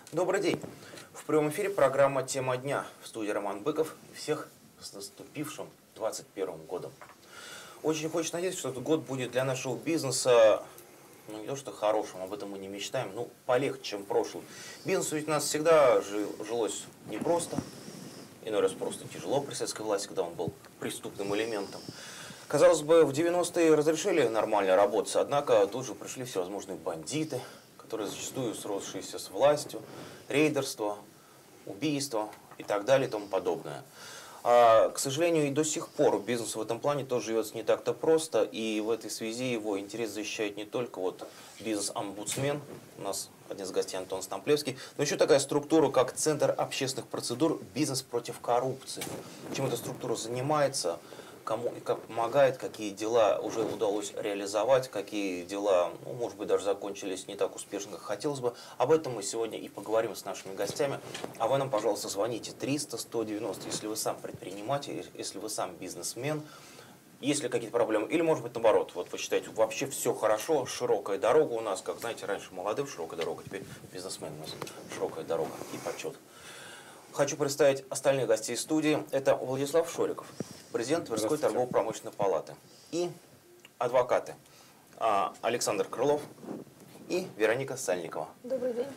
Добрый день. В прямом эфире программа «Тема дня». В студии Роман Быков. Всех с наступившим 2021 годом. Очень хочется надеяться, что этот год будет для нашего бизнеса, не то что хорошим, об этом мы не мечтаем, но полегче, чем прошлый. Бизнесу ведь у нас всегда жилось непросто, иной раз просто тяжело при советской власти, когда он был преступным элементом. Казалось бы, в 90-е разрешили нормально работать, однако тут же пришли всевозможные бандиты, которые зачастую сросшиеся с властью, рейдерство, убийство и так далее и тому подобное. К сожалению, и до сих пор бизнес в этом плане тоже живется не так-то просто, и в этой связи его интерес защищает не только бизнес-омбудсмен, у нас один из гостей Антон Стамплевский, но еще такая структура, как Центр общественных процедур «Бизнес против коррупции». Чем эта структура занимается, кому и как помогает, какие дела уже удалось реализовать, какие дела, может быть, даже закончились не так успешно, как хотелось бы. Об этом мы сегодня и поговорим с нашими гостями. А вы нам, пожалуйста, звоните 300-190, если вы сам предприниматель, если вы сам бизнесмен, есть ли какие-то проблемы, или, может быть, наоборот, вот вы считаете, вообще все хорошо, широкая дорога у нас, как, знаете, раньше молодым широкая дорога, теперь бизнесмен у нас широкая дорога и почет. Хочу представить остальных гостей студии. Это Владислав Шориков, президент Тверской торгово-промышленной палаты, и адвокаты Александр Крылов и Вероника Сальникова. Добрый день.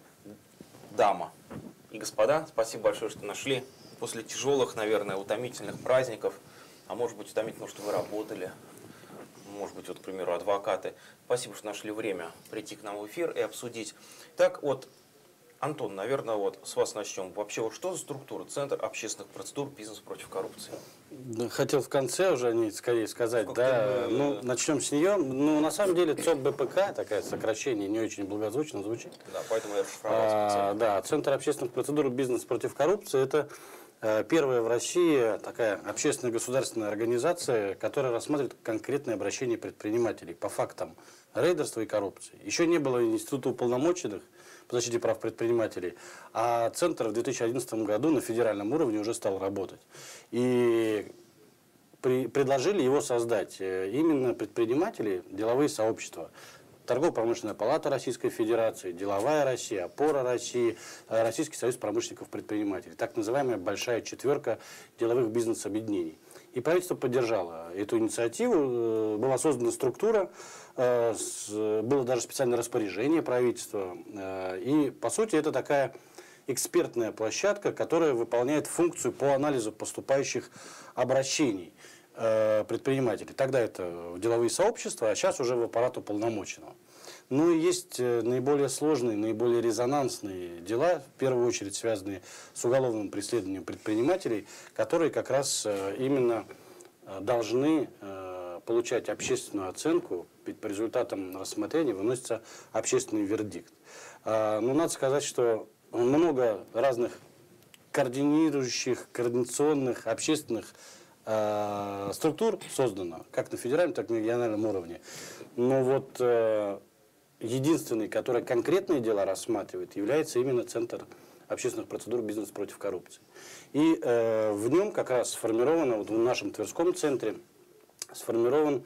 Дама и господа, спасибо большое, что нашли после тяжелых, наверное, утомительных праздников, а может быть утомительно, что вы работали, может быть, вот, к примеру, адвокаты. Спасибо, что нашли время прийти к нам в эфир и обсудить. Так вот, Антон, наверное, вот с вас начнем. Вообще, вот что за структура? Центр общественных процедур «Бизнес против коррупции». Хотел в конце уже о ней скорее сказать, да. Начнем с нее. На самом деле ЦОП БПК, такое сокращение, не очень благозвучно звучит. Да, поэтому я расшифровал. Да, Центр общественных процедур «Бизнес против коррупции» – это первая в России такая общественная государственная организация, которая рассматривает конкретные обращения предпринимателей по фактам рейдерства и коррупции. Еще не было института уполномоченных по защите прав предпринимателей, а Центр в 2011 году на федеральном уровне уже стал работать. И предложили его создать именно предприниматели, деловые сообщества. Торгово-промышленная палата Российской Федерации, Деловая Россия, Опора России, Российский союз промышленников-предпринимателей. Так называемая большая четверка деловых бизнес-объединений. И правительство поддержало эту инициативу, была создана структура, было даже специальное распоряжение правительства. И, по сути, это такая экспертная площадка, которая выполняет функцию по анализу поступающих обращений предпринимателей. Тогда это деловые сообщества, а сейчас уже в аппарат уполномоченного. Ну и есть наиболее сложные, наиболее резонансные дела, в первую очередь связанные с уголовным преследованием предпринимателей, которые как раз именно должны получать общественную оценку, ведь по результатам рассмотрения выносится общественный вердикт. Но надо сказать, что много разных координационных, общественных структур создано, как на федеральном, так и на региональном уровне. Но вот единственный, который конкретные дела рассматривает, является именно Центр общественных процедур «Бизнес против коррупции». И в нем как раз сформировано, вот в нашем Тверском центре, сформирован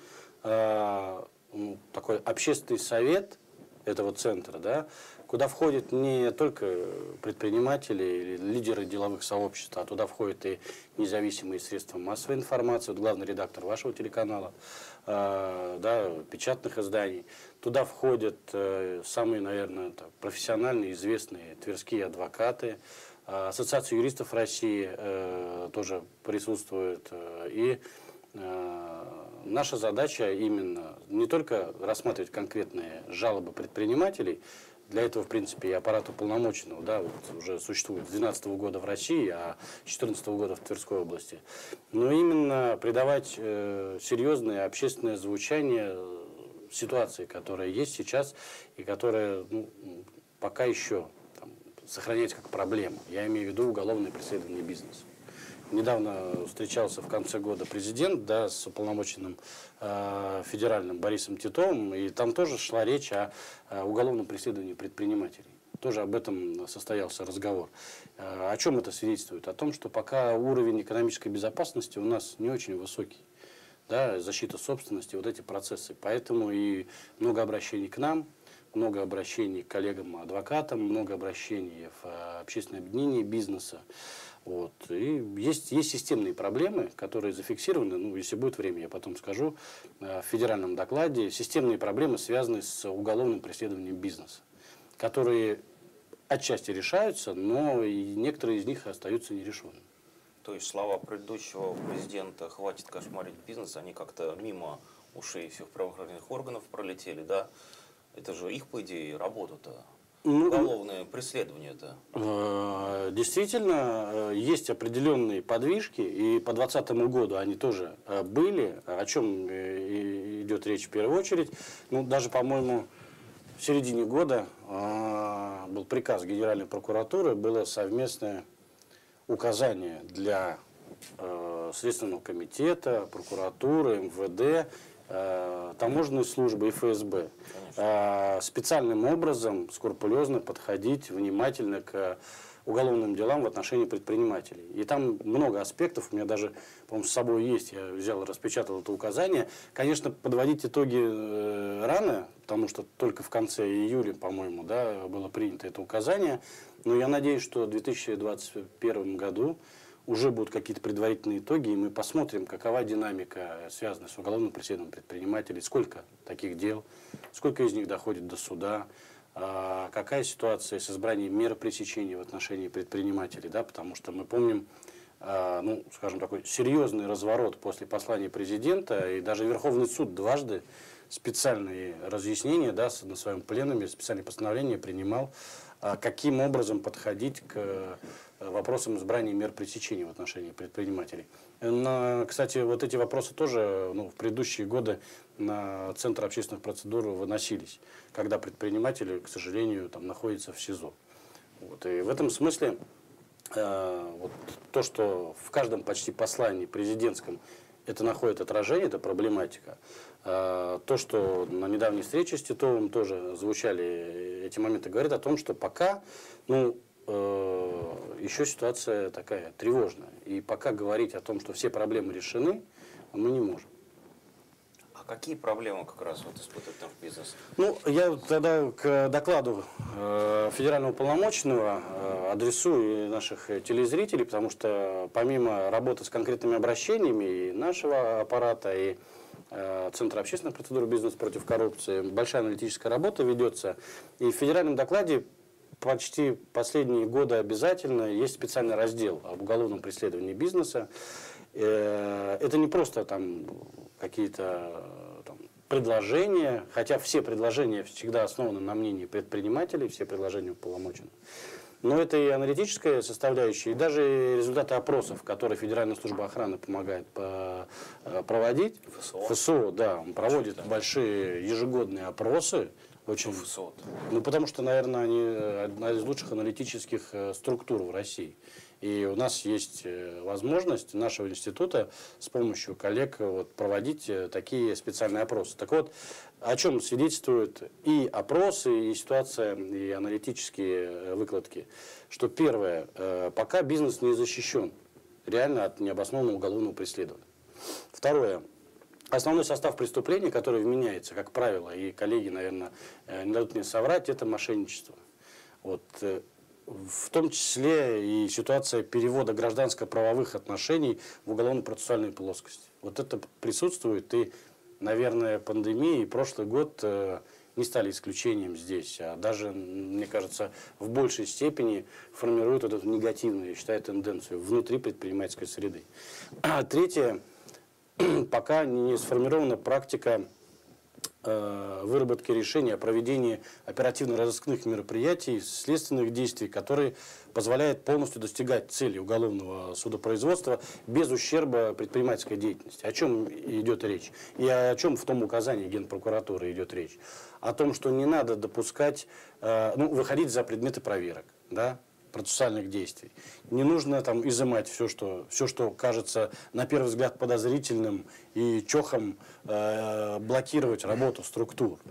такой общественный совет этого центра, да, куда входят не только предприниматели или лидеры деловых сообществ, а туда входят и независимые средства массовой информации, вот главный редактор вашего телеканала, да, печатных изданий. Туда входят самые, наверное, профессиональные, известные тверские адвокаты, Ассоциация юристов России тоже присутствует. И наша задача именно не только рассматривать конкретные жалобы предпринимателей, для этого, в принципе, и аппарат уполномоченного, да, вот уже существует с 2012 года в России, а с 2014 года в Тверской области, но именно придавать серьезное общественное звучание ситуации, которая есть сейчас и которая пока еще сохраняется как проблема. Я имею в виду уголовное преследование бизнеса. Недавно встречался в конце года президент, да, с уполномоченным федеральным Борисом Титовым, и там тоже шла речь о уголовном преследовании предпринимателей. Тоже об этом состоялся разговор. О чем это свидетельствует? О том, что пока уровень экономической безопасности у нас не очень высокий. Да, защита собственности, вот эти процессы. Поэтому и много обращений к нам, много обращений к коллегам-адвокатам, много обращений в общественное объединение бизнеса. Вот. И есть системные проблемы, которые зафиксированы, ну, если будет время, я потом скажу, в федеральном докладе. Системные проблемы, связанные с уголовным преследованием бизнеса, которые отчасти решаются, но и некоторые из них остаются нерешенными. То есть слова предыдущего президента «хватит кошмарить бизнес», они как-то мимо ушей всех правоохранительных органов пролетели, да? Это же их, по идее, работа-то. Уголовное преследование-то. Действительно, есть определенные подвижки, и по 2020 году они тоже были. О чем идет речь в первую очередь? Ну, даже, по-моему, в середине года был приказ Генеральной прокуратуры, было совместное указание для Следственного комитета, прокуратуры, МВД, таможенной службы и ФСБ специальным образом, скрупулезно подходить внимательно к уголовным делам в отношении предпринимателей. И там много аспектов, у меня даже, по-моему, с собой есть, я взял, распечатал это указание. Конечно, подводить итоги рано, потому что только в конце июля, по-моему, да, было принято это указание. Но я надеюсь, что в 2021 году уже будут какие-то предварительные итоги, и мы посмотрим, какова динамика, связанная с уголовным преследованием предпринимателей, сколько таких дел, сколько из них доходит до суда, какая ситуация с избранием меры пресечения в отношении предпринимателей, да, потому что мы помним, ну, скажем, такой серьезный разворот после послания президента, и даже Верховный суд дважды специальные разъяснения, да, на своем пленуме, специальные постановления принимал, каким образом подходить к вопросам избрания мер пресечения в отношении предпринимателей. Кстати, вот эти вопросы тоже, ну, в предыдущие годы на Центр общественных процедур выносились, когда предприниматели, к сожалению, там, находятся в СИЗО. Вот. И в этом смысле вот то, что в каждом почти послании президентском это находит отражение, это проблематика. То, что на недавней встрече с Титовым тоже звучали эти моменты, говорит о том, что пока, ну, еще ситуация такая тревожная. И пока говорить о том, что все проблемы решены, мы не можем. А какие проблемы как раз вот испытывает наш бизнес? Ну, я тогда к докладу федерального уполномоченного адресую наших телезрителей, потому что помимо работы с конкретными обращениями и нашего аппарата, и Центра общественных процедур «Бизнес против коррупции», большая аналитическая работа ведется. И в федеральном докладе почти последние годы обязательно есть специальный раздел об уголовном преследовании бизнеса. Это не просто там какие-то предложения, хотя все предложения всегда основаны на мнении предпринимателей, все предложения уполномоченных. Но это и аналитическая составляющая, и даже результаты опросов, которые Федеральная служба охраны помогает проводить. ФСО, да, он проводит большие ежегодные опросы. Очень, ФСО? Ну, потому что, наверное, они одна из лучших аналитических структур в России. И у нас есть возможность нашего института с помощью коллег вот, проводить такие специальные опросы. Так вот, о чем свидетельствуют и опросы, и ситуация, и аналитические выкладки. Что первое, пока бизнес не защищен реально от необоснованного уголовного преследования. Второе. Основной состав преступления, который вменяется, как правило, и коллеги, наверное, не дадут мне соврать, это мошенничество. Вот, в том числе и ситуация перевода гражданско-правовых отношений в уголовно-процессуальную плоскость. Вот это присутствует, и, наверное, пандемия и прошлый год не стали исключением здесь, а даже, мне кажется, в большей степени формируют вот эту негативную, я считаю, тенденцию внутри предпринимательской среды. А третье. Пока не сформирована практика выработки решения о проведении оперативно-розыскных мероприятий, следственных действий, которые позволяют полностью достигать цели уголовного судопроизводства без ущерба предпринимательской деятельности. О чем идет речь? И о чем в том указании Генпрокуратуры идет речь? О том, что не надо допускать, выходить за предметы проверок, да? Процессуальных действий. Не нужно там изымать все, что кажется на первый взгляд подозрительным и чохом блокировать работу структур.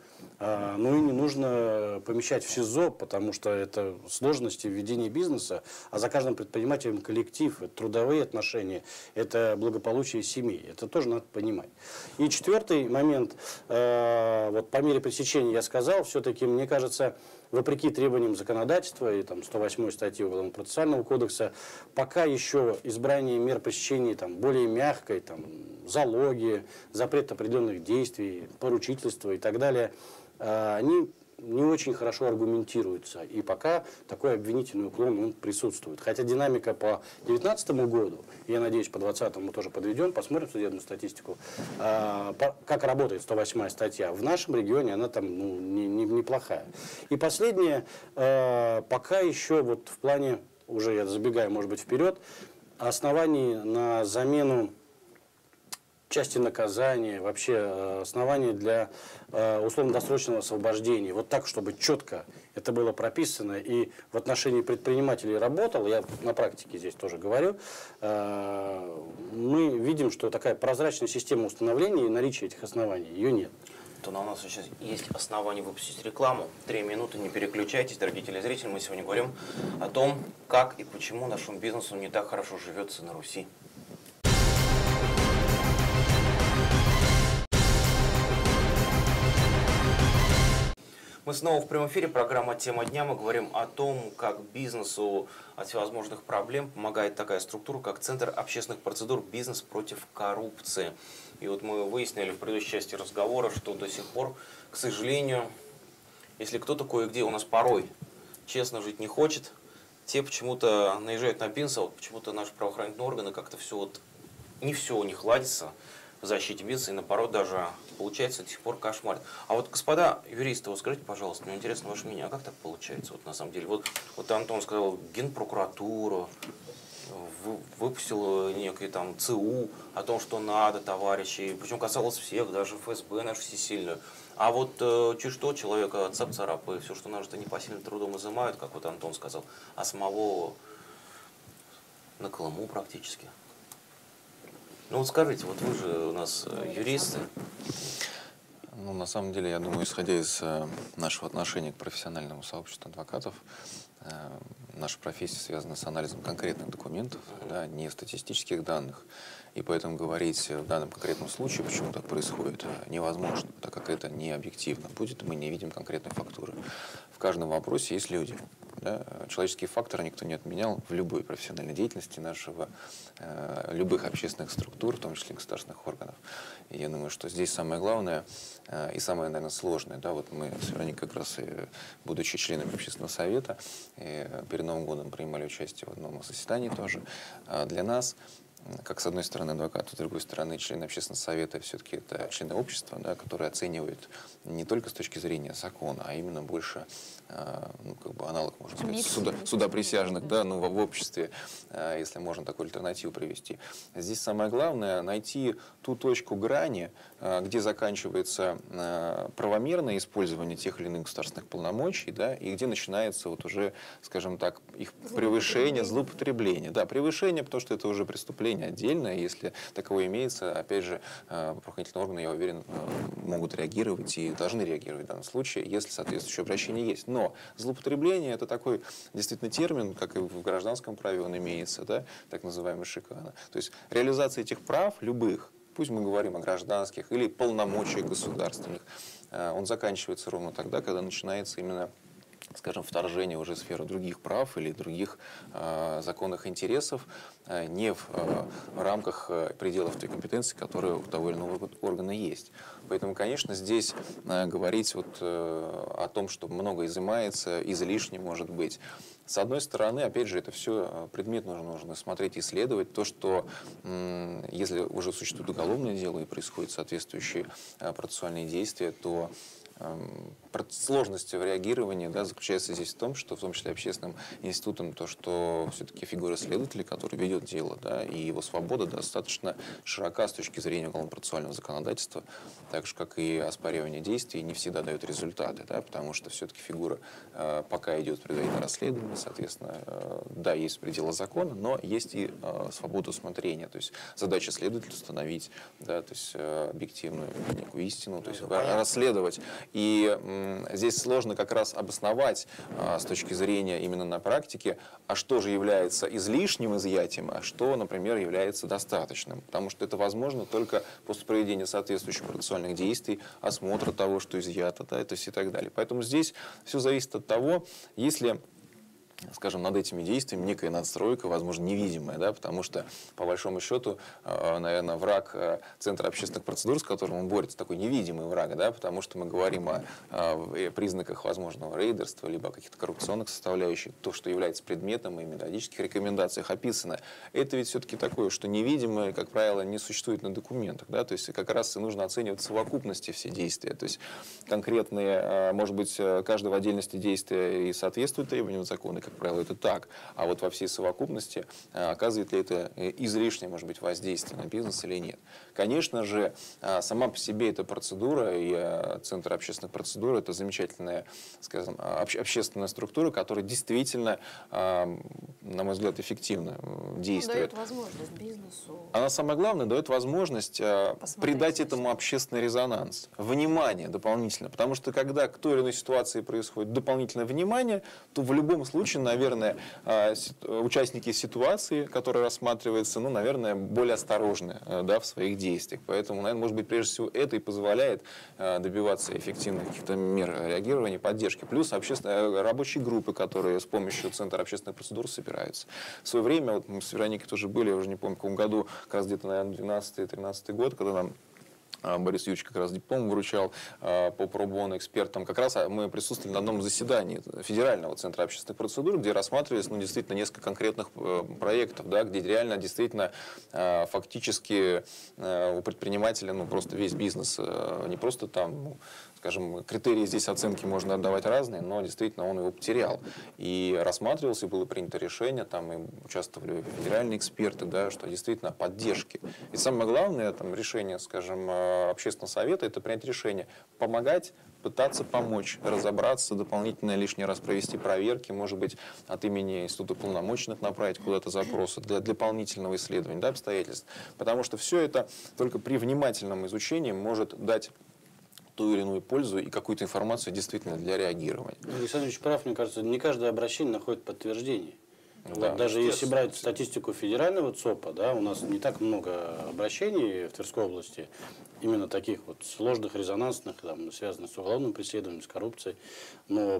Ну и не нужно помещать в СИЗО, потому что это сложности в ведении бизнеса, а за каждым предпринимателем коллектив, это трудовые отношения, это благополучие семьи. Это тоже надо понимать. И четвертый момент, вот по мере пресечения я сказал, все-таки, мне кажется, вопреки требованиям законодательства и там 108 статьи Уголовно-процессуального кодекса, пока еще избрание мер пресечения там, более мягкой, там, залоги, запрет определенных действий, поручительство и так далее, они не очень хорошо аргументируются. И пока такой обвинительный уклон он присутствует. Хотя динамика по 2019 году, я надеюсь, по 2020 мы тоже подведем, посмотрим судебную статистику, как работает 108 статья. В нашем регионе она там неплохая. И последнее, пока еще вот в плане, уже я забегаю, может быть, вперед, оснований на замену части наказания, вообще основания для условно-досрочного освобождения. Вот так, чтобы четко это было прописано и в отношении предпринимателей работало, я на практике здесь тоже говорю, мы видим, что такая прозрачная система установления и наличия этих оснований, ее нет. То у нас сейчас есть основания выпустить рекламу. 3 минуты, не переключайтесь, дорогие телезрители. Мы сегодня говорим о том, как и почему нашему бизнесу не так хорошо живется на Руси. Мы снова в прямом эфире, программа «Тема дня». Мы говорим о том, как бизнесу от всевозможных проблем помогает такая структура, как Центр общественных процедур «Бизнес против коррупции». И вот мы выяснили в предыдущей части разговора, что до сих пор, к сожалению, если кто-то кое-где у нас порой честно жить не хочет, те почему-то наезжают на бизнес, а вот почему-то наши правоохранительные органы как-то все вот, не все у них ладится в защите бизнеса, и наоборот даже получается до сих пор кошмар. А вот, господа юристы, вот скажите, пожалуйста, мне интересно ваше мнение, а как так получается вот на самом деле? Вот Антон сказал, Генпрокуратура выпустила некий там ЦУ о том, что надо, товарищи, причем касалось всех, даже ФСБ наш всесильную. А вот чуть что человека цап-царап и все, что надо, непосильным трудом изымают, как вот Антон сказал, а самого на Колыму практически. Ну вот скажите, вот вы же у нас юристы. Ну, на самом деле, я думаю, исходя из нашего отношения к профессиональному сообществу адвокатов, наша профессия связана с анализом конкретных документов, да, не статистических данных. И поэтому говорить в данном конкретном случае, почему так происходит, невозможно, так как это не объективно будет, мы не видим конкретной фактуры. В каждом вопросе есть люди. Да? Человеческие факторы никто не отменял в любой профессиональной деятельности нашего, любых общественных структур, в том числе государственных органов. И я думаю, что здесь самое главное и самое, наверное, сложное. Да? Вот мы с Вероникой как раз, будучи членами общественного совета, перед Новым годом принимали участие в одном заседании тоже. Для нас, как с одной стороны адвокат, с другой стороны члены общественного совета, все-таки это члены общества, да, которые оценивают не только с точки зрения закона, а именно больше, ну, как бы аналог, можно сказать, суда присяжных, да, ну, в обществе, если можно такую альтернативу привести. Здесь самое главное найти ту точку грани, где заканчивается правомерное использование тех или иных государственных полномочий, да, и где начинается вот уже, скажем так, их превышение, злоупотребление. Да, превышение, потому что это уже преступление отдельное, если таковое имеется, опять же, правоохранительные органы, я уверен, могут реагировать и должны реагировать в данном случае, если соответствующее обращение есть. Но злоупотребление – это такой действительно термин, как и в гражданском праве он имеется, да, так называемый шикана. То есть реализация этих прав, любых, пусть мы говорим о гражданских или полномочиях государственных, он заканчивается ровно тогда, когда начинается именно, скажем, вторжение уже в сферу других прав или других законных интересов, не в рамках пределов той компетенции, которая у того или иного органа есть. Поэтому, конечно, здесь говорить вот о том, что много изымается, излишне может быть. С одной стороны, опять же, это все предметно нужно смотреть, исследовать. То, что если уже существует уголовное дело и происходят соответствующие процессуальные действия, то сложность в реагировании, да, заключается здесь в том, что в том числе общественным институтом, то, что все-таки фигура следователя, который ведет дело, да, и его свобода достаточно широка с точки зрения уголовно-процессуального законодательства, так же, как и оспаривание действий, не всегда дают результаты, да, потому что все-таки фигура пока идет предварительное расследование, соответственно, да, есть пределы закона, но есть и свобода усмотрения, то есть задача следователя установить, да, то есть объективную некую истину, то есть расследовать И здесь сложно как раз обосновать с точки зрения именно на практике, а что же является излишним изъятием, а что, например, является достаточным. Потому что это возможно только после проведения соответствующих процессуальных действий, осмотра того, что изъято, да, то есть и так далее. Поэтому здесь все зависит от того, если, скажем, над этими действиями некая надстройка, возможно, невидимая, да, потому что, по большому счету, наверное, враг Центра общественных процедур, с которым он борется, такой невидимый враг, да, потому что мы говорим о признаках возможного рейдерства, либо о каких-то коррупционных составляющих, то, что является предметом и методических рекомендациях описано. Это ведь все-таки такое, что невидимое, как правило, не существует на документах, да, то есть как раз и нужно оценивать в совокупности все действия, то есть конкретные, может быть, каждое в отдельности действия и соответствует требованиям закона, как правило, это так. А вот во всей совокупности оказывает ли это излишнее, может быть, воздействие на бизнес или нет. Конечно же, сама по себе эта процедура и Центр общественных процедур — это замечательная, скажем, общественная структура, которая действительно, на мой взгляд, эффективно действует. Дает возможность бизнесу. Она, самое главное, дает возможность придать этому общественный резонанс, внимание дополнительно. Потому что когда к той или иной ситуации происходит дополнительное внимание, то в любом случае, наверное, участники ситуации, которая рассматривается, ну, наверное, более осторожны, да, в своих действиях. Поэтому, наверное, может быть, прежде всего, это и позволяет добиваться эффективных каких-то мер реагирования, поддержки. Плюс рабочие группы, которые с помощью Центра общественных процедур собираются. В свое время, вот мы с Вероникой тоже были, я уже не помню, в каком году, как раз где-то, наверное, 12-13 год, когда нам Борис Юрьевич как раз диплом вручал по пробону экспертам. Как раз мы присутствовали на одном заседании Федерального Центра общественных процедур, где рассматривались, ну, действительно несколько конкретных проектов, да, где реально действительно фактически у предпринимателя, ну, просто весь бизнес, не просто там, ну, скажем, критерии здесь оценки можно отдавать разные, но действительно он его потерял. И рассматривался, и было принято решение, там и участвовали федеральные эксперты, да, что действительно поддержки. И самое главное, там, решение, скажем, общественного совета — это принять решение помогать, пытаться помочь, разобраться, дополнительно лишний раз провести проверки, может быть, от имени института полномоченных направить куда-то запросы для дополнительного исследования, да, обстоятельств. Потому что все это только при внимательном изучении может дать ту или иную пользу и какую-то информацию действительно для реагирования. Александр Ильич прав, мне кажется, не каждое обращение находит подтверждение. Да, вот даже если брать статистику федерального ЦОПа, да, у нас не так много обращений в Тверской области, именно таких вот сложных, резонансных, там, связанных с уголовным преследованием, с коррупцией. Но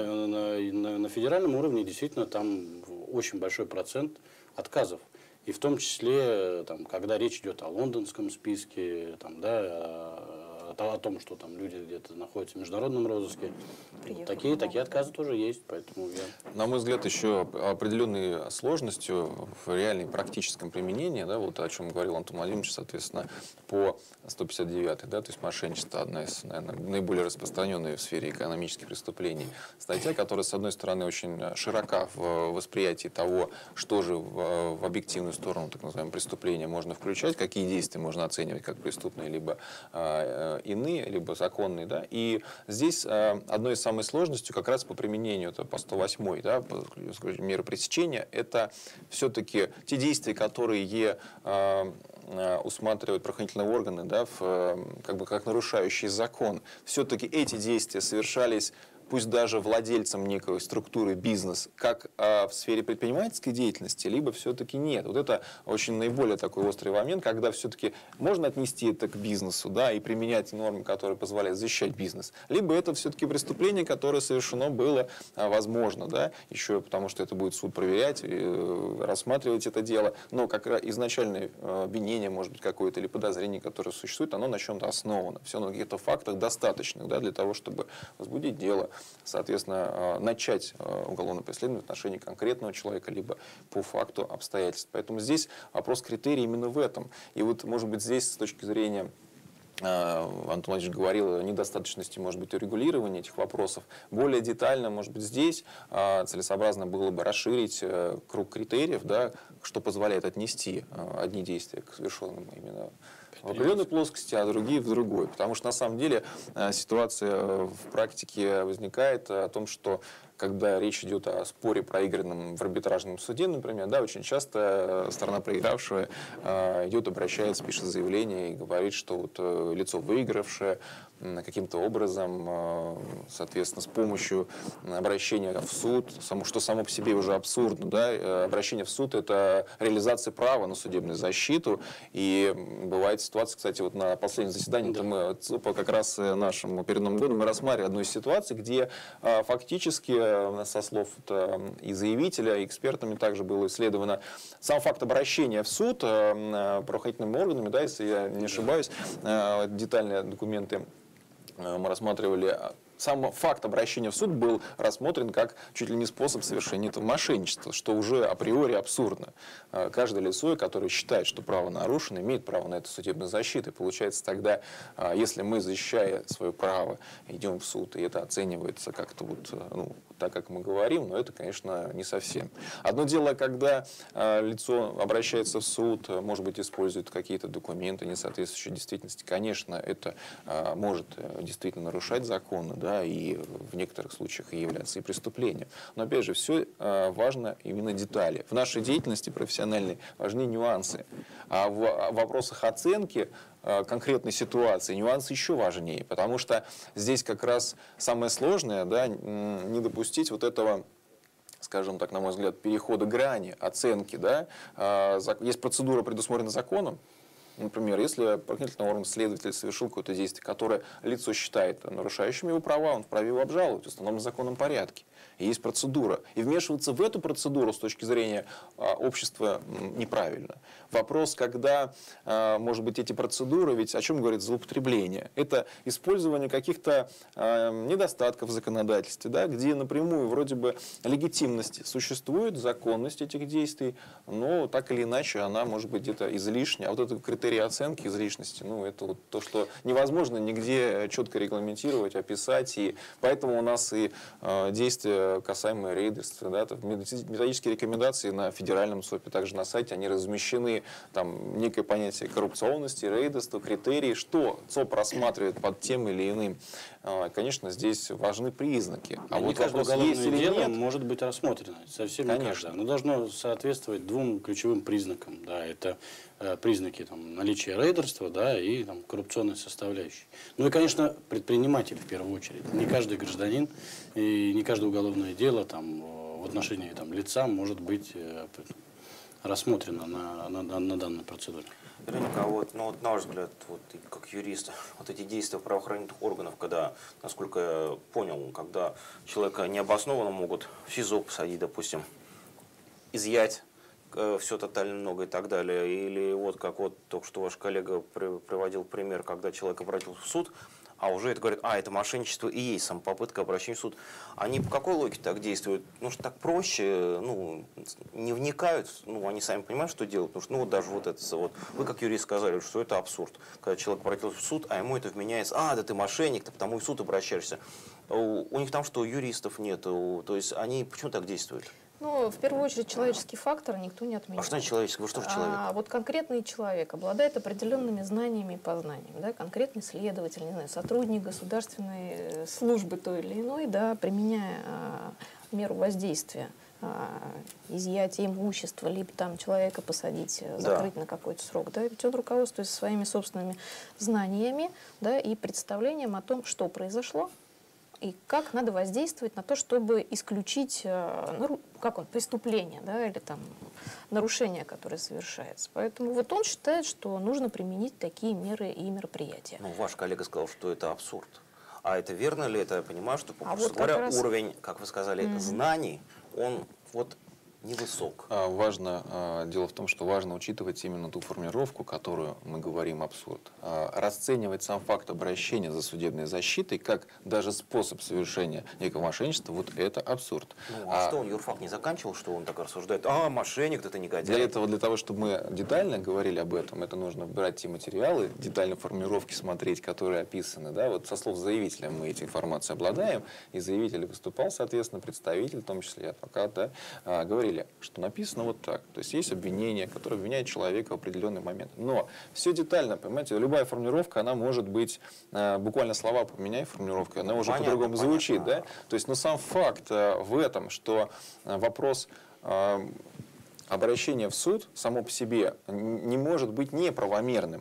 на федеральном уровне действительно там очень большой процент отказов. И в том числе, там, когда речь идет о лондонском списке, там, да, о том, что там люди где-то находятся в международном розыске. Такие отказы тоже есть, поэтому На мой взгляд, еще определенной сложностью в реальном практическом применении, да, вот о чем говорил Антон Владимирович, соответственно, по 159, да, то есть мошенничество — одна из, наверное, наиболее распространенных в сфере экономических преступлений статья, которая, с одной стороны, очень широка в восприятии того, что же в объективную сторону, так называемого, преступления можно включать, какие действия можно оценивать как преступные, либо иные, либо законные, да, и здесь одной из самых сложностей как раз по применению, это по 108, да, меры пресечения, это все-таки те действия, которые усматривают правоохранительные органы, да, как бы как нарушающие закон. Все-таки эти действия совершались, пусть даже владельцем некой структуры бизнес, как в сфере предпринимательской деятельности, либо все-таки нет. Вот это очень наиболее такой острый момент, когда все-таки можно отнести это к бизнесу, да, и применять нормы, которые позволяют защищать бизнес, либо это все-таки преступление, которое совершено было, возможно, да, еще потому что это будет суд проверять, рассматривать это дело, но как изначальное обвинение, может быть, какое-то или подозрение, которое существует, оно на чем-то основано. Все на каких-то фактах достаточных, да, для того, чтобы возбудить дело, соответственно, начать уголовное преследование в отношении конкретного человека, либо по факту обстоятельств. Поэтому здесь вопрос критерий именно в этом. И вот, может быть, здесь с точки зрения, Антон Владимирович говорил о недостаточности, может быть, урегулирования этих вопросов. Более детально, может быть, здесь целесообразно было бы расширить круг критериев, да, что позволяет отнести одни действия к совершенным именно в определенной плоскости, а другие в другой. Потому что на самом деле ситуация в практике возникает о том, что когда речь идет о споре, проигранном в арбитражном суде, например, да, очень часто сторона проигравшая идет, обращается, пишет заявление и говорит, что вот лицо выигравшее каким-то образом, соответственно, с помощью обращения в суд, что само по себе уже абсурдно, да, обращение в суд — это реализация права на судебную защиту, и бывает ситуация, кстати, вот на последнем заседании мы как раз нашему перед Новым годом мы рассматривали одну из ситуаций, где фактически, со слов и заявителя, и экспертами также было исследовано, сам факт обращения в суд правоохранительными органами, да, если я не ошибаюсь, детальные документы мы рассматривали, сам факт обращения в суд был рассмотрен как чуть ли не способ совершения этого мошенничества, что уже априори абсурдно. Каждое лицо, которое считает, что право нарушено, имеет право на эту судебную защиту. И получается тогда, если мы, защищая свое право, идем в суд, и это оценивается как-то вот, ну, так, как мы говорим, но это, конечно, не совсем. Одно дело, когда лицо обращается в суд, может быть, использует какие-то документы, не соответствующие действительности. Конечно, это может действительно нарушать законы, да, и в некоторых случаях и являться и преступлением. Но, опять же, все важно именно детали. В нашей деятельности профессиональной важны нюансы. А в вопросах оценки конкретной ситуации нюансы еще важнее, потому что здесь как раз самое сложное, да, не допустить вот этого, скажем так, на мой взгляд, перехода грани оценки. Да. Есть процедура, предусмотренная законом. Например, если правоохранительный орган, следователь совершил какое-то действие, которое лицо считает нарушающим его права, он вправе его обжаловать в установленном законном порядке. И есть процедура. И вмешиваться в эту процедуру с точки зрения общества неправильно. Вопрос, когда, может быть, эти процедуры, ведь о чем говорит злоупотребление? Это использование каких-то недостатков в законодательстве, да, где напрямую вроде бы легитимность существует, законность этих действий, но так или иначе она может быть где-то излишняя. А вот это критерий оценки излишности, ну, это вот то, что невозможно нигде четко регламентировать, описать. И поэтому у нас и действия, касаемые рейдерства, да, методические рекомендации на федеральном СОПе, также на сайте, они размещены, там некое понятие коррупционности, рейдерства, критерии, что СОП рассматривает под тем или иным. Конечно, здесь важны признаки. А не вот каждое вопрос, есть уголовное или дело нет, может быть рассмотрено. Совсем не каждое. Оно должно соответствовать двум ключевым признакам. Да, это признаки там, наличия рейдерства, да, и там, коррупционной составляющей. Ну и, конечно, предприниматель в первую очередь. Не каждый гражданин и не каждое уголовное дело там, в отношении там, лица может быть рассмотрено на данной процедуре. Вероника, вот, ну, вот, на ваш взгляд, вот, как юрист, вот эти действия правоохранительных органов, когда, насколько я понял, когда человека необоснованно могут в СИЗО посадить, допустим, изъять все тотально много и так далее, или вот как вот только что ваш коллега приводил пример, когда человек обратился в суд, а уже это говорит, это мошенничество и есть сама попытка обращения в суд. Они по какой логике так действуют? Ну, что так проще, ну, не вникают, ну, они сами понимают, что делать, потому что, ну, вот даже вот это, вот, вы как юрист сказали, что это абсурд, когда человек обратился в суд, а ему это вменяется, да ты мошенник, ты потому и в суд обращаешься. У них там что, юристов нету, то есть они почему так действуют? Ну, в первую очередь, человеческий фактор никто не отменял. А что значит человеческий? Вы что в человек? Вот конкретный человек обладает определенными знаниями и познаниями. Да? Конкретный следователь, не знаю, сотрудник государственной службы той или иной, да, применяя меру воздействия, изъятие имущества, либо там человека посадить, закрыть на какой-то срок. Да? Ведь он руководствуется своими собственными знаниями, да, и представлением о том, что произошло, и как надо воздействовать на то, чтобы исключить преступление, да, или там, нарушение, которое совершается. Поэтому вот он считает, что нужно применить такие меры и мероприятия. Ну, ваш коллега сказал, что это абсурд. А это верно ли? Это я понимаю, что, попросту вот говоря, уровень, как вы сказали, знаний, он вот невысок. Дело в том, что важно учитывать именно ту формулировку, которую мы говорим абсурд. Расценивать сам факт обращения за судебной защитой как даже способ совершения некого мошенничества, вот это абсурд. Ну, что он юрфак не заканчивал, что он так рассуждает? Мошенник, это негодяй. Для того, чтобы мы детально говорили об этом, это нужно брать те материалы, детально формулировки смотреть, которые описаны. Да? Вот со слов заявителя мы эти информации обладаем, и заявитель выступал, соответственно, представитель, в том числе и адвокат, да, говорили, что написано вот так. То есть есть обвинение, которое обвиняет человека в определенный момент. Но все детально, понимаете, любая формулировка, она может быть, буквально слова поменяй формулировку, она уже по-другому звучит. Да? То есть, но сам факт в этом, что вопрос обращения в суд само по себе не может быть неправомерным.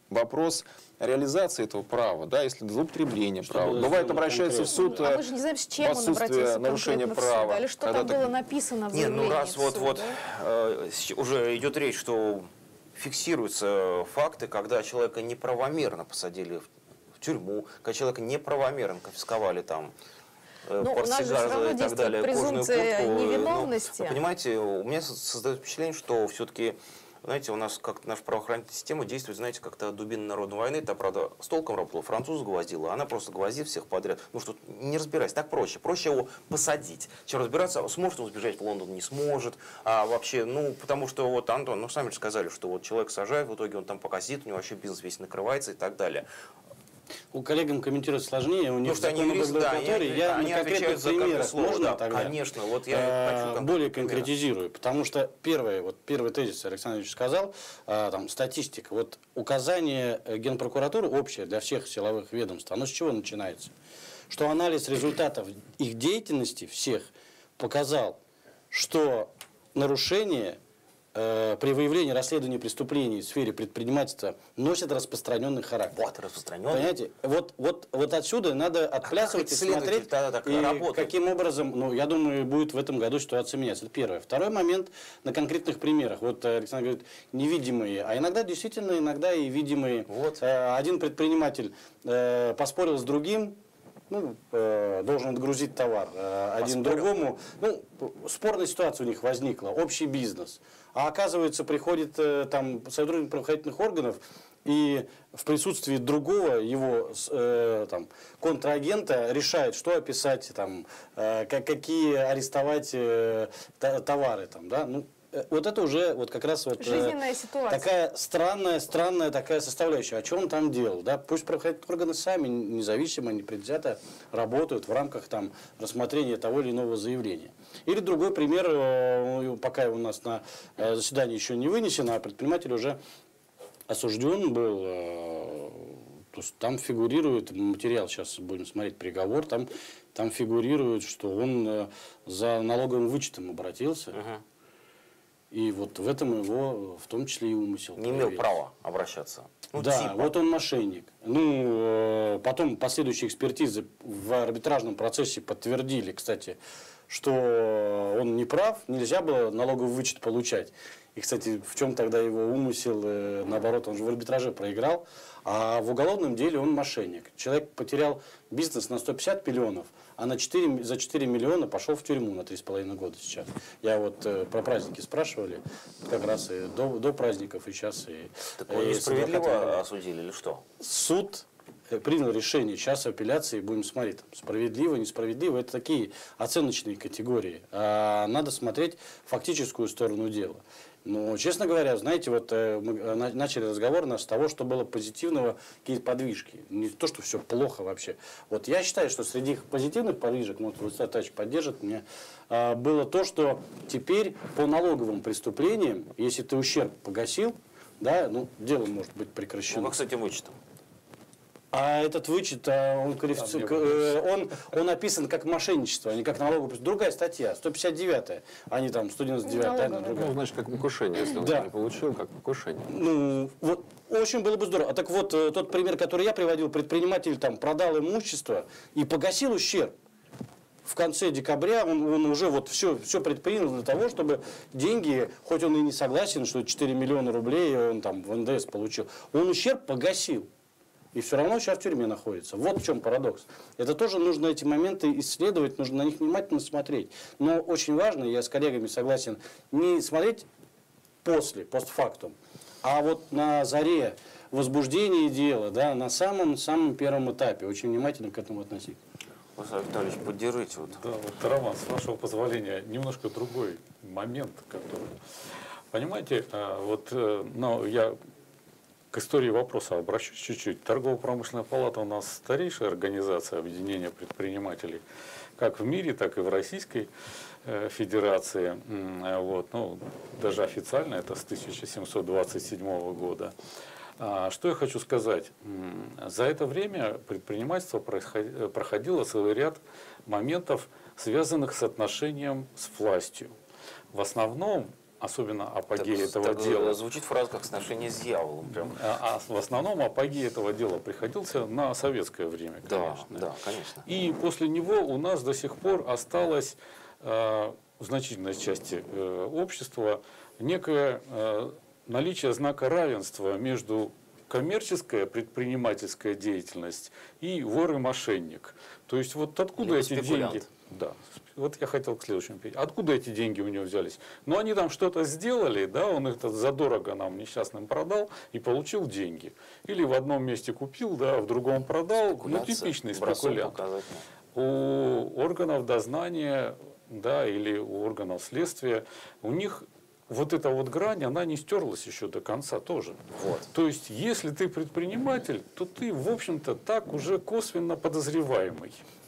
вопрос реализации этого права, да, если злоупотребление права. было Бывает, сделано обращаются в суд А мы же не знаем, с чем в он отсутствие обратился нарушения конкретно в суд, права. или что Когда там так- было написано в Не, заявлении ну раз в суд, вот да? уже идет речь, что фиксируются факты, когда человека неправомерно посадили в тюрьму, когда человека неправомерно конфисковали там Ну, у нас же портсигар всё равно и так действует далее, кожаную презумпция куртку. невиновности. Вы понимаете, у меня создает впечатление, что все-таки, знаете, у нас как наша правоохранительная система действует, знаете, как-то дубина народной войны. Та, правда, с толком работала, француза гвоздила, она просто гвоздит всех подряд. Ну что, не разбираясь, так проще. Проще его посадить, чем разбираться, сможет он сбежать в Лондон, не сможет. А вообще, ну, потому что вот, Антон, ну, сами же сказали, что вот человек сажает, в итоге он там пока сидит, у него вообще бизнес весь накрывается и так далее. У коллегам комментировать сложнее, у них Потому что они закон об юристы, да, адвокатуре. Я они на отвечают конкретных за каждое примерах слово. можно Да, тогда? конечно, вот я хочу конкретных более примеров. конкретизирую, потому что первый тезис Александр Ильич сказал, там, статистика. Вот указание Генпрокуратуры общее для всех силовых ведомств, оно с чего начинается? Что анализ результатов их деятельности всех показал, что нарушения при выявлении расследования преступлений в сфере предпринимательства носят распространенный характер. Вот, распространенный. Понимаете? Вот отсюда надо отплясывать и исследователь смотреть, тогда так и работает? каким образом, ну, я думаю, будет в этом году ситуация меняться. Это первое. Второй момент на конкретных примерах. Вот Александр говорит, невидимые, а иногда действительно, иногда и видимые. Вот. Один предприниматель поспорил с другим, ну, должен отгрузить товар один Поспорил? другому. Ну, спорная ситуация у них возникла, общий бизнес. А оказывается, приходит там сотрудник правоохранительных органов и в присутствии другого его там, контрагента решает, что описать, там, какие арестовать товары. Там, да? Ну, вот это уже вот как раз вот Жизненная ситуация. такая странная такая составляющая. О чем он там делал? Да? Пусть правоохранительные органы сами независимо, непредвзято работают в рамках там, рассмотрения того или иного заявления. Или другой пример, пока у нас на заседании еще не вынесено, а предприниматель уже осужден был. То есть там фигурирует материал, сейчас будем смотреть приговор, там фигурирует, что он за налоговым вычетом обратился. И вот в этом его, в том числе, и умысел. Не имел права обращаться. Ну, Да, типа. вот он мошенник. Ну, потом последующие экспертизы в арбитражном процессе подтвердили, кстати, что он не прав, нельзя было налоговый вычет получать. И, кстати, в чем тогда его умысел, наоборот, он же в арбитраже проиграл, а в уголовном деле он мошенник. Человек потерял бизнес на 150 миллионов, а за 4 миллиона пошел в тюрьму на 3,5 года сейчас. Я вот про праздники спрашивали, как раз и до праздников, и сейчас. Так его несправедливо осудили или что? Суд принял решение, сейчас в апелляции будем смотреть, там, справедливо, несправедливо, это такие оценочные категории. А надо смотреть фактическую сторону дела. Но, честно говоря, знаете, вот мы начали разговор с того, что было позитивного, какие-то подвижки. Не то, что все плохо вообще. Вот я считаю, что среди позитивных подвижек, вот Владислав Товарищевич поддержит меня, было то, что теперь по налоговым преступлениям, если ты ущерб погасил, да, ну, дело может быть прекращено. Ну, как с этим вычетом? А этот вычет, он описан как мошенничество, а не как налоговое. Другая статья, 159-я, а не там 199-я, другая. Ну, значит, как покушение, если он Да. не получил, как покушение. Ну, вот, очень было бы здорово. А так вот, тот пример, который я приводил, предприниматель там продал имущество и погасил ущерб. В конце декабря он уже вот все предпринял для того, чтобы деньги, хоть он и не согласен, что 4 миллиона рублей он там в НДС получил, он ущерб погасил. И все равно сейчас в тюрьме находится. Вот в чем парадокс. Это тоже нужно эти моменты исследовать, нужно на них внимательно смотреть. Но очень важно, я с коллегами согласен, не смотреть постфактум, а вот на заре возбуждения дела, да, на самом первом этапе. Очень внимательно к этому относиться. Владимир Витальевич, поддержите. Вот. Да, вот, Роман, с вашего позволения, немножко другой момент, который... Понимаете, ну, я к истории вопроса обращусь чуть-чуть. Торгово-промышленная палата у нас старейшая организация объединения предпринимателей, как в мире, так и в Российской Федерации. Вот, ну, даже официально это с 1727 года. Что я хочу сказать? За это время предпринимательство проходило целый ряд моментов, связанных с отношением с властью. В основном особенно апогей Так, этого так, дела. звучит фраза как сношение с дьяволом. Прям. А в основном апогей этого дела приходился на советское время, Да, конечно. да, конечно. И после него у нас до сих пор осталось в значительной части общества некое наличие знака равенства между коммерческая предпринимательская деятельность и вор и мошенник. То есть вот откуда Либо эти спекулянт. деньги? Да. Вот я хотел к следующему перейти. Откуда эти деньги у него взялись? Ну, они там что-то сделали, да, он это задорого нам несчастным продал и получил деньги. Или в одном месте купил, да, в другом продал. Ну, Спекуляция, типичный бросок спекулянт. показательный. У органов дознания, да, или у органов следствия, у них вот эта вот грань, она не стерлась еще до конца тоже. Вот. То есть, если ты предприниматель, то ты, в общем-то, так уже косвенно подозреваемый.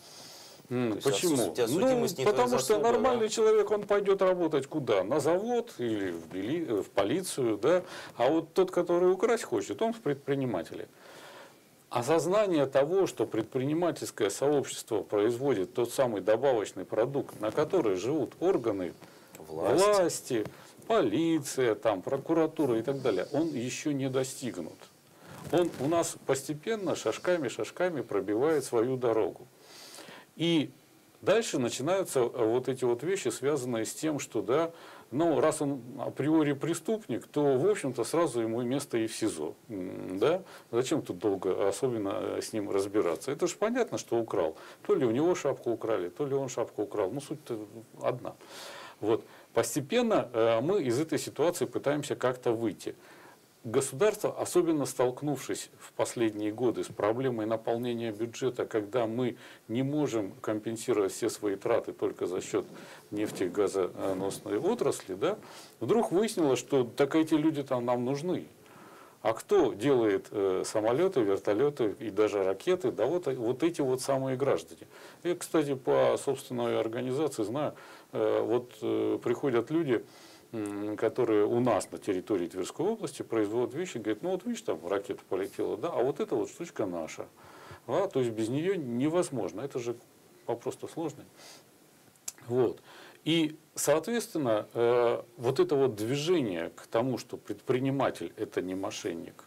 есть Почему? осудимость не твоя Потому что заслуга, нормальный да? человек, он пойдет работать куда? На завод или в полицию, да? А вот тот, который украсть хочет, он в предпринимателе. Осознание того, что предпринимательское сообщество производит тот самый добавочный продукт, на который живут органы власти, полиция, там, прокуратура и так далее, он еще не достигнут. Он у нас постепенно, шажками пробивает свою дорогу. И дальше начинаются вот эти вот вещи, связанные с тем, что, да, ну, раз он априори преступник, то, в общем-то, сразу ему место и в СИЗО. Да? Зачем тут долго особенно с ним разбираться? Это же понятно, что украл. То ли у него шапку украли, то ли он шапку украл. Ну, суть-то одна. Вот. Постепенно мы из этой ситуации пытаемся как-то выйти. Государство, особенно столкнувшись в последние годы с проблемой наполнения бюджета, когда мы не можем компенсировать все свои траты только за счет нефтегазоносной отрасли, да, вдруг выяснилось, что так эти люди там нам нужны. А кто делает самолеты, вертолеты и даже ракеты? Да вот эти вот самые граждане. Я, кстати, по собственной организации знаю, вот приходят люди, которые у нас на территории Тверской области производят вещи, говорят, ну вот видишь, там ракета полетела, да, а вот эта вот штучка наша. Да, то есть без нее невозможно. Это же вопрос-то сложный. Вот. И, соответственно, вот это вот движение к тому, что предприниматель – это не мошенник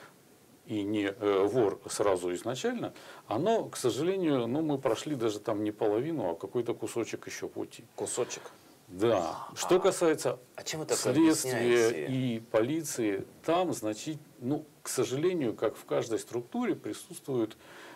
и не вор сразу изначально, оно, к сожалению, ну, мы прошли даже там не половину, а какой-то кусочек еще пути. Кусочек. Да. Что касается чем вы так следствия объясняете? и полиции, там, ну, к сожалению, как в каждой структуре, присутствуют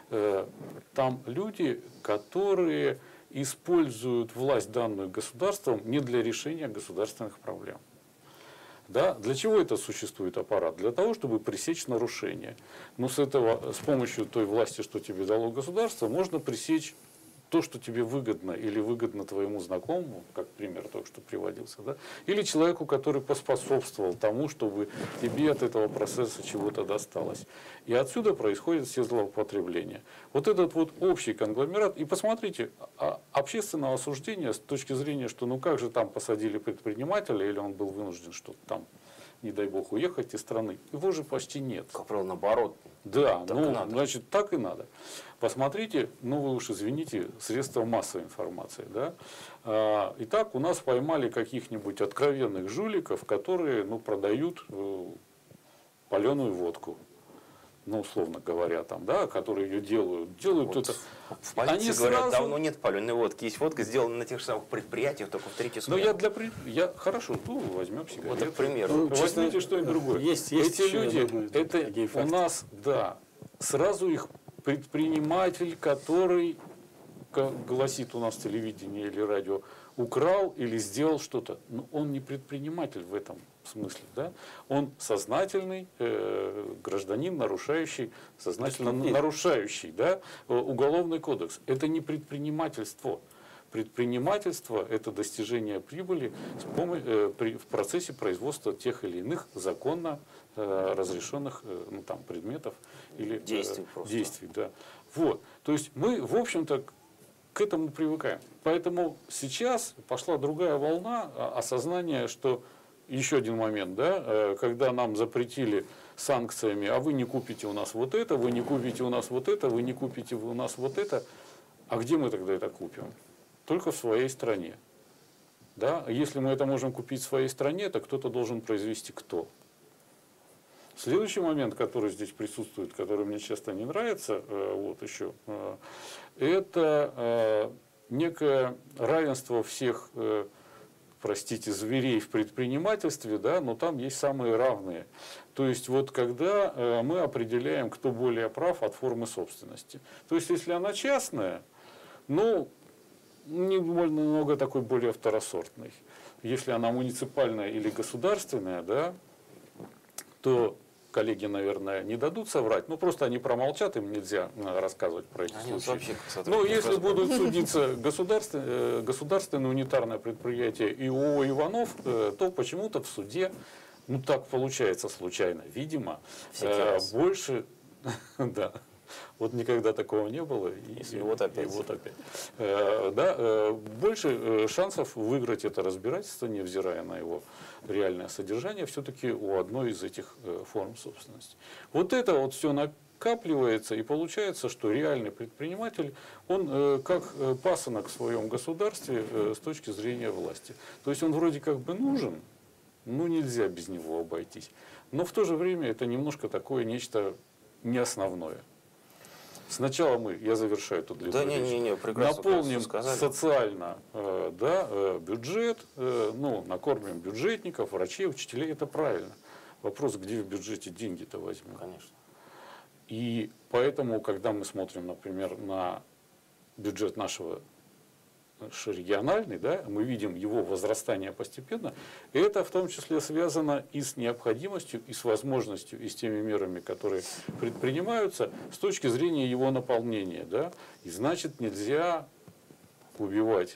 там люди, которые используют власть, данную государством, не для решения государственных проблем. Да? Для чего это существует аппарат? Для того, чтобы пресечь нарушения. Но с помощью той власти, что тебе дало государство, можно пресечь то, что тебе выгодно, или выгодно твоему знакомому, как пример только что приводился, да? Или человеку, который поспособствовал тому, чтобы тебе от этого процесса чего-то досталось. И отсюда происходят все злоупотребления. Вот этот вот общий конгломерат, и посмотрите, общественного осуждения с точки зрения, что ну как же там посадили предпринимателя, или он был вынужден что-то там, не дай бог, уехать из страны, его же почти нет. Как правило, наоборот. Да, Так и ну, надо. значит, так и надо. Посмотрите, ну вы уж извините, средства массовой информации. Да? Итак, у нас поймали каких-нибудь откровенных жуликов, которые ну, продают паленую водку. Ну, условно говоря, там, да, которые ее делают Вот это. в полиции Они говорят, сразу- давно нет паленой водки. Есть водка, сделана на тех же самых предприятиях, только в третью Но смену. хорошо, ну, возьмем сигареты. Вот, к примеру. Ну, честно, Возьмите что-нибудь другое. есть Эти еще, я люди, думаю, это такие у факты. нас, да, сразу их предприниматель, который, как гласит у нас телевидение или радио, украл или сделал что-то. Но он не предприниматель в этом смысле. Да? Он сознательный гражданин, сознательно нарушающий, да, уголовный кодекс. Это не предпринимательство. Предпринимательство – это достижение прибыли в процессе производства тех или иных законно разрешенных ну, там, предметов или Действий просто. действий. Да. Вот. То есть мы, в общем-то, к этому привыкаем. Поэтому сейчас пошла другая волна осознания, что еще один момент, да, когда нам запретили санкциями, а вы не купите у нас вот это, вы не купите у нас вот это, вы не купите у нас вот это, а где мы тогда это купим? Только в своей стране. Да? Если мы это можем купить в своей стране, то кто-то должен произвести кто? Следующий момент, который здесь присутствует, который мне часто не нравится, вот еще, это некое равенство всех, простите, зверей в предпринимательстве, да, но там есть самые равные. То есть вот когда мы определяем, кто более прав от формы собственности. То есть если она частная, ну, немного такой более второсортный. Если она муниципальная или государственная, да, то коллеги, наверное, не дадут соврать, но просто они промолчат, им нельзя рассказывать про эти случаи. Но если будут судиться государственное унитарное предприятие и ООО «Иванов», то почему-то в суде, ну так получается случайно, видимо, больше... Да. Вот никогда такого не было. И вот опять. Больше шансов выиграть это разбирательство, невзирая на его реальное содержание, все-таки у одной из этих форм собственности. Вот это вот все накапливается, и получается, что реальный предприниматель, он как пасынок в своем государстве с точки зрения власти. То есть он вроде как бы нужен, но нельзя без него обойтись. Но в то же время это немножко такое нечто неосновное. Сначала я завершаю тут наполним социально бюджет, накормим бюджетников, врачей, учителей, это правильно. Вопрос, где в бюджете деньги-то возьмем. Конечно. И поэтому, когда мы смотрим, например, на бюджет нашего региональный, да, мы видим его возрастание постепенно, и это в том числе связано и с необходимостью, и с возможностью, и с теми мерами, которые предпринимаются с точки зрения его наполнения. Да, и значит, нельзя убивать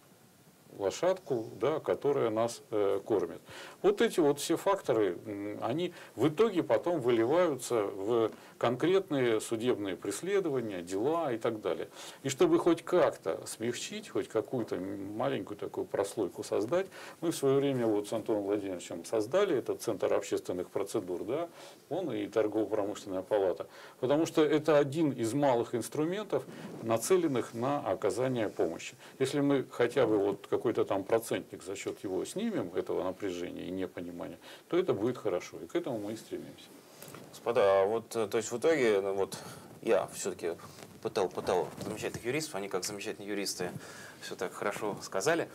лошадку, да, которая нас кормит. Вот эти вот все факторы, они в итоге потом выливаются в конкретные судебные преследования, дела и так далее. И чтобы хоть как-то смягчить, хоть какую-то маленькую такую прослойку создать, мы в свое время вот с Антоном Владимировичем создали этот Центр общественных процедур, да, он и Торгово-промышленная палата, потому что это один из малых инструментов, нацеленных на оказание помощи. Если мы хотя бы вот какой-то там процентник за счет его снимем, этого напряжения и непонимания, то это будет хорошо. И к этому мы и стремимся. Господа, а вот, то есть в итоге, вот я все-таки пытал замечательных юристов, они как замечательные юристы все так хорошо сказали.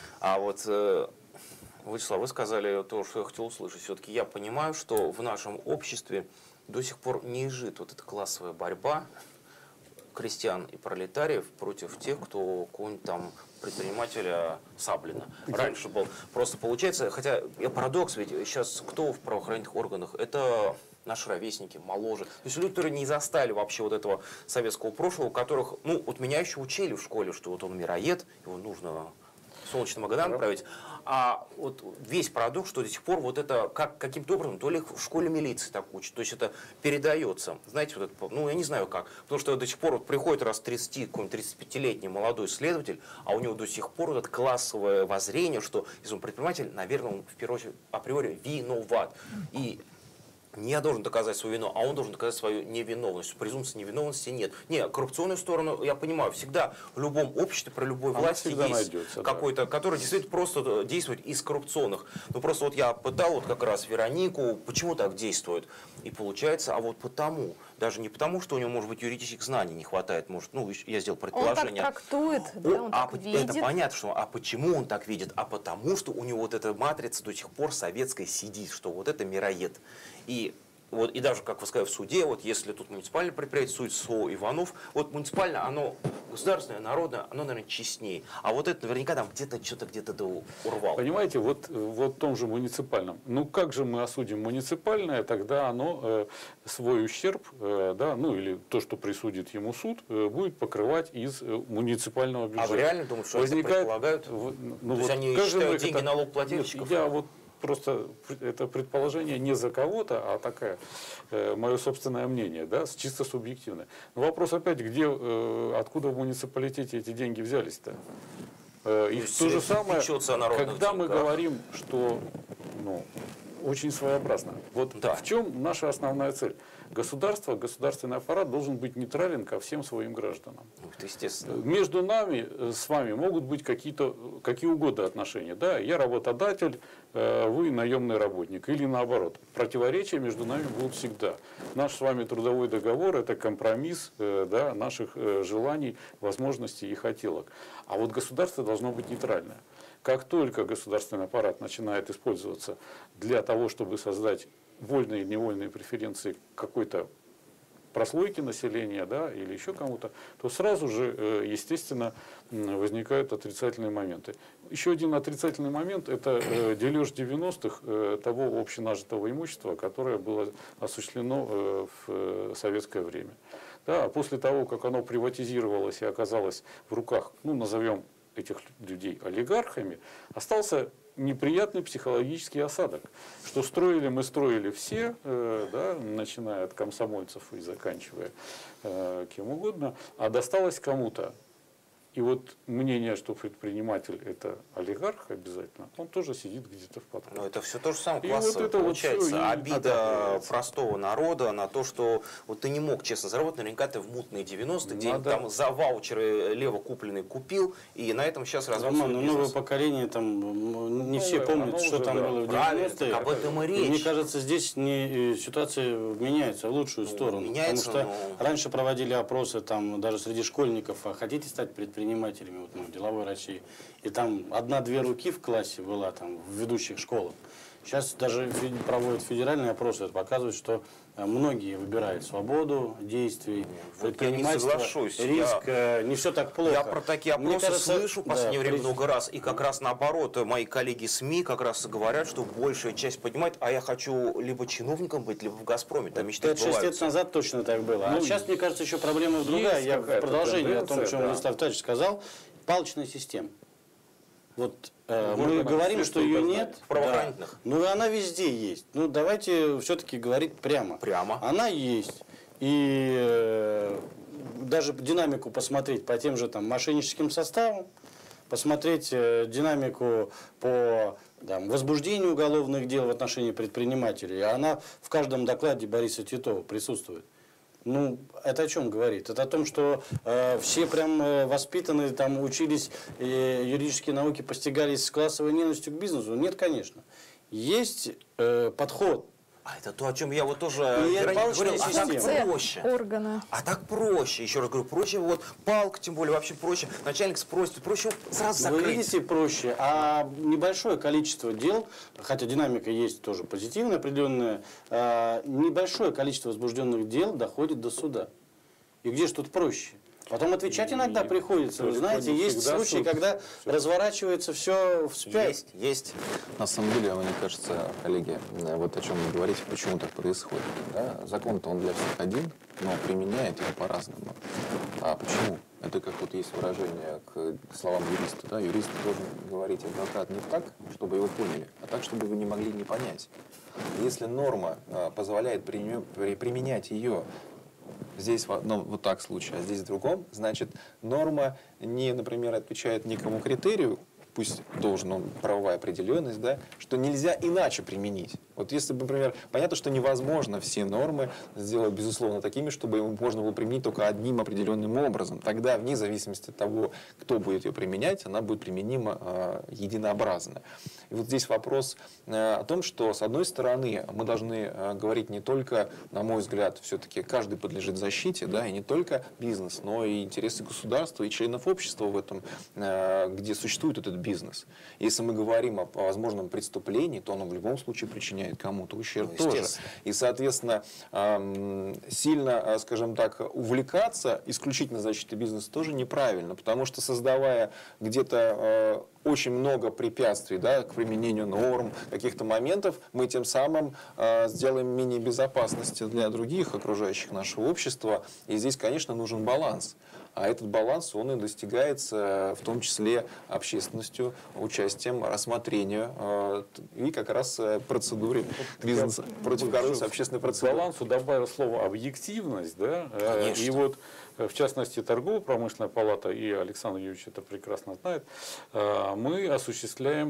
А вот, Вячеслав, вы сказали то, что я хотел услышать. Все-таки я понимаю, что в нашем обществе до сих пор не изжит вот эта классовая борьба крестьян и пролетариев против тех, кто какого-нибудь там предпринимателя Саблина. Раньше был. Просто получается, хотя парадокс, ведь сейчас кто в правоохранительных органах? Это наши ровесники, моложе. То есть люди, которые не застали вообще вот этого советского прошлого, у которых, ну, вот меня еще учили в школе, что вот он мироед, его нужно солнечный Магадан отправить. А вот весь парадокс, что до сих пор вот это каким-то образом, то ли в школе милиции так учат, то есть это передается. Знаете, вот это, ну я не знаю как, потому что до сих пор вот приходит раз 30, какой-нибудь 35-летний молодой следователь, а у него до сих пор вот это классовое воззрение, что если он предприниматель, наверное, он в первую очередь априори виноват. И не я должен доказать свою вину, а он должен доказать свою невиновность. Презумпции невиновности нет. Не, коррупционную сторону, я понимаю, всегда в любом обществе, при любой власти есть какой-то, который действительно просто действует из коррупционных. Ну просто вот я пытал вот как раз Веронику, почему так действует. И получается, а вот потому, даже не потому, что у него, может быть, юридических знаний не хватает, может, ну, я сделал предположение. Он так трактует, да, он так видит. Это понятно, что, а почему он так видит? А потому, что у него вот эта матрица до сих пор советская сидит, что вот это мироед. И вот, и даже, как вы сказали, в суде, вот если тут муниципальное предприятие судит СО Иванов, вот муниципальное, оно государственное, народное, оно, наверное, честнее. А вот это наверняка там где-то что-то где-то урвал. Понимаете, вот в том же муниципальном. Ну как же мы осудим муниципальное, тогда оно свой ущерб, да, ну или то, что присудит ему суд, будет покрывать из муниципального бюджета. А вы реально думаете, что это предполагают? Ну, то есть они считают деньги налогоплательщиков? Я вот просто это предположение не за кого-то, а такое мое собственное мнение, да, чисто субъективное. Но вопрос опять, откуда в муниципалитете эти деньги взялись-то? И то же самое, когда мы говорим, что очень своеобразно. Вот Да. в чем наша основная цель? Государство, государственный аппарат должен быть нейтрален ко всем своим гражданам. Вот, естественно. Между нами, с вами, могут быть какие угодно отношения. Да, я работодатель, вы наемный работник. Или наоборот. Противоречия между нами будут всегда. Наш с вами трудовой договор – это компромисс да, наших желаний, возможностей и хотелок. А вот государство должно быть нейтральное. Как только государственный аппарат начинает использоваться для того, чтобы создать вольные и невольные преференции какой-то прослойки населения, да, или еще кому-то, то сразу же, естественно, возникают отрицательные моменты. Еще один отрицательный момент – это дележ 90-х того общенажитого имущества, которое было осуществлено в советское время. Да, после того, как оно приватизировалось и оказалось в руках, ну, назовем этих людей олигархами, остался неприятный психологический осадок, что строили мы строили все, да, начиная от комсомольцев и заканчивая кем угодно, а досталось кому-то. И вот мнение, что предприниматель – это олигарх обязательно, он тоже сидит где-то в подполье. Но это все то же самое И классово вот это получается. вот всё и Обида накапливается. простого народа на то, что вот ты не мог честно заработать, наверняка ты в мутные 90-е, где Надо. там за ваучеры лево купленный купил, и на этом сейчас развивается Роман, бизнес. новое поколение, там, не все Новое, помнят, оно что уже, там да, было в правильно, 90-е. так об этом и речь. Мне кажется, здесь ситуация меняется в лучшую сторону. меняется, потому что но- раньше проводили опросы там, даже среди школьников, а хотите стать предпринимателями вот, в деловой России. И там 1-2 руки в классе была там, в ведущих школах. Сейчас даже проводят федеральные опросы, это показывает, что многие выбирают свободу действий, Вот я не предпринимательство, соглашусь. риск, не все так плохо. Я про такие Мне опросы кажется, слышу в последнее да, время много раз. И как раз наоборот, мои коллеги СМИ как раз говорят, что большая часть понимает, а я хочу либо чиновником быть, либо в «Газпроме». Там мечты 5-6 лет сбываются. назад точно так было. А сейчас, мне кажется, еще проблема другая. Я в какая-то продолжение о том, тенденция, чем да. Владислав Витальевич сказал. Палочная система. Вот мы органах говорим, что ее следствия нет. правоохранительных. Да. Ну, она везде есть. Ну, давайте все-таки говорить прямо. Прямо. Она есть. И даже динамику посмотреть по тем же там мошенническим составам, посмотреть динамику по возбуждению уголовных дел в отношении предпринимателей. Она в каждом докладе Бориса Титова присутствует. Ну, это о чем говорит? Это о том, что все прям воспитаны, там учились, юридические науки постигались с классовой ненавистью к бизнесу? Нет, конечно. Есть подход. А это то, о чем я вот тоже И Веронике палочная говорил, а система. так Функция проще. органа. А так проще, еще раз говорю, проще вот палка, тем более вообще проще. Начальник спросит, проще сразу Вы закрыть. видите, проще. А небольшое количество дел, хотя динамика есть тоже позитивная, определенная, небольшое количество возбужденных дел доходит до суда. И где же тут проще? Потом отвечать иногда приходится. Вы знаете, есть всегда случаи, суд. когда разворачивается все вспять. Есть. На самом деле, мне кажется, коллеги, вот о чем вы говорите, почему так происходит. Да? Закон-то он для всех один, но применяет его по-разному. А почему? Это как вот есть выражение к словам юриста. Да? Юрист должен говорить адвокат не так, чтобы его поняли, а так, чтобы вы не могли не понять. Если норма позволяет применять ее здесь в одном вот так случае, а здесь в другом, значит, норма не, например, отвечает некому критерию, пусть должен он правовая определенность, да, что нельзя иначе применить. Вот если, например, понятно, что невозможно все нормы сделать, безусловно, такими, чтобы его можно было применить только одним определенным образом. Тогда, вне зависимости от того, кто будет ее применять, она будет применима единообразно. И вот здесь вопрос о том, что, с одной стороны, мы должны говорить не только, на мой взгляд, все-таки каждый подлежит защите, да, и не только бизнес, но и интересы государства и членов общества в этом, где существует этот бизнес. Если мы говорим о возможном преступлении, то оно в любом случае причиняет кому-то ущерб тоже. И, соответственно, сильно, скажем так, увлекаться исключительно защитой бизнеса тоже неправильно, потому что, создавая где-то очень много препятствий, да, к применению норм, каких-то моментов, мы тем самым сделаем менее безопасности для других окружающих нашего общества. И здесь, конечно, нужен баланс. А этот баланс, он и достигается в том числе общественностью, участием, рассмотрением и как раз процедуре бизнеса против коррупции, общественной К процедуры. балансу добавил слово объективность, да? Конечно. И вот, в частности, торгово-промышленная палата, и Александр Юрьевич это прекрасно знает, мы осуществляем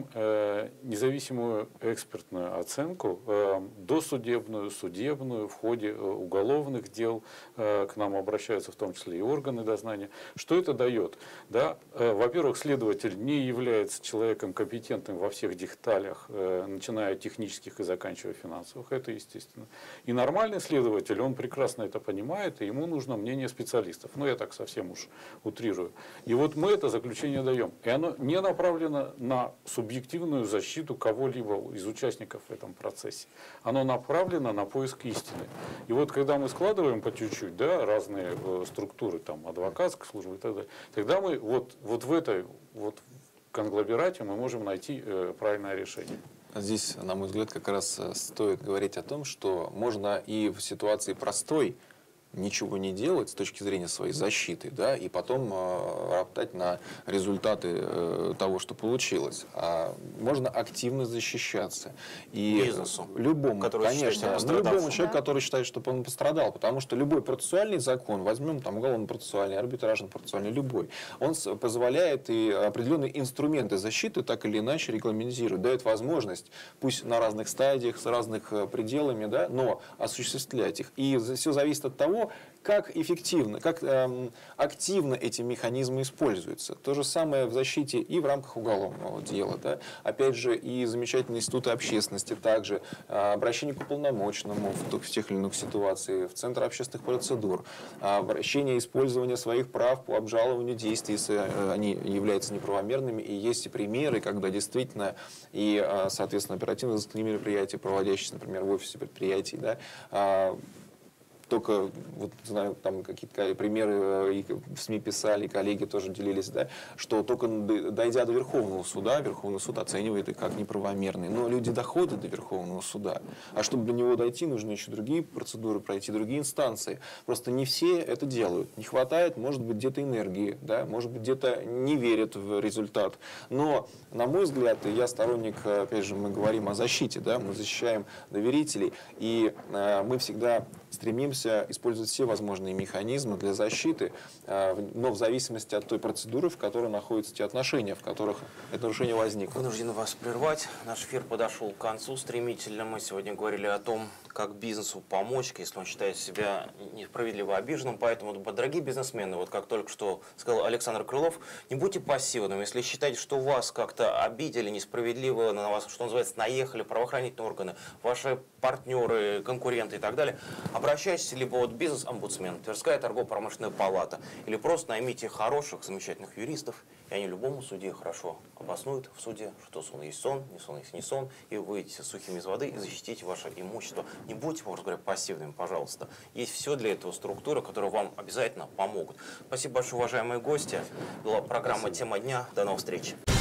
независимую экспертную оценку, досудебную, судебную, в ходе уголовных дел к нам обращаются в том числе и органы дознания. Что это дает? Да? Во-первых, следователь не является человеком компетентным во всех деталях, начиная от технических и заканчивая финансовых, это естественно. И нормальный следователь, он прекрасно это понимает, и ему нужно мнение специалистов. Ну, я так совсем уж утрирую. И вот мы это заключение даем. И оно не направлено на субъективную защиту кого-либо из участников в этом процессе. Оно направлено на поиск истины. И вот когда мы складываем по чуть-чуть, да, разные структуры, там, адвокатской службы и так далее, тогда мы вот в этой вот конгломерате мы можем найти правильное решение. Здесь, на мой взгляд, как раз стоит говорить о том, что можно и в ситуации простой ничего не делать с точки зрения своей защиты, да, и потом роптать на результаты того, что получилось. А можно активно защищаться. И Бизнесу, любому, который считает себя конечно, пострадавшим. любому человеку, который считает, что он пострадал, потому что любой процессуальный закон, возьмем там уголовно-процессуальный, арбитражно-процессуальный, любой, он позволяет и определенные инструменты защиты так или иначе регламентирует, дает возможность, пусть на разных стадиях, с разных пределами, да, но осуществлять их. И все зависит от того, как эффективно, как активно эти механизмы используются. То же самое в защите и в рамках уголовного дела. Да? Опять же, и замечательные институты общественности, также обращение к уполномоченному в тех или иных ситуациях, в Центр общественных процедур, обращение использования своих прав по обжалованию действий, если они являются неправомерными. И есть и примеры, когда действительно и, соответственно, оперативно-розыскные мероприятия, проводящиеся, например, в офисе предприятий, да, только, вот знаю, там какие-то примеры и в СМИ писали, коллеги тоже делились, да, что только дойдя до Верховного суда, Верховный суд оценивает их как неправомерные. Но люди доходят до Верховного суда. А чтобы до него дойти, нужно еще другие процедуры пройти, другие инстанции. Просто не все это делают. Не хватает, может быть, где-то энергии, да, может быть, где-то не верят в результат. Но, на мой взгляд, я сторонник, опять же, мы говорим о защите, да, мы защищаем доверителей, и мы всегда стремимся использовать все возможные механизмы для защиты, но в зависимости от той процедуры, в которой находятся те отношения, в которых это нарушение возникло. Вынужден вас прервать. Наш эфир подошел к концу стремительно. Мы сегодня говорили о том, как бизнесу помочь, если он считает себя несправедливо обиженным. Поэтому, дорогие бизнесмены, вот как только что сказал Александр Крылов, не будьте пассивными. Если считаете, что вас как-то обидели, несправедливо на вас, что называется, наехали правоохранительные органы, ваши партнеры, конкуренты и так далее, обращайтесь либо вот бизнес-омбудсмен, Тверская торгово-промышленная палата, или просто наймите хороших, замечательных юристов, и они любому судье хорошо обоснуют в суде, что сон есть сон, не сон есть не сон, и вы выйдете сухими из воды и защитите ваше имущество. Не будьте, можно говоря, пассивными, пожалуйста. Есть все для этого структуры, которые вам обязательно помогут. Спасибо большое, уважаемые гости. Была программа «Тема дня». До новых встреч.